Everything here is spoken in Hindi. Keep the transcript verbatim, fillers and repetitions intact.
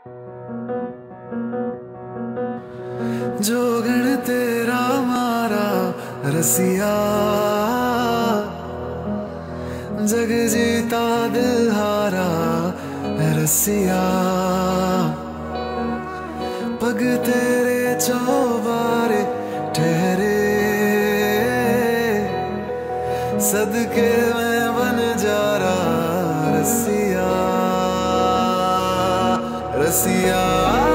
जोगण तेरा मारा रसिया, जग जीता दिल हारा रसिया। पग तेरे चौबारे ठहरे, सदके में बन जा रहा रसिया रसिया।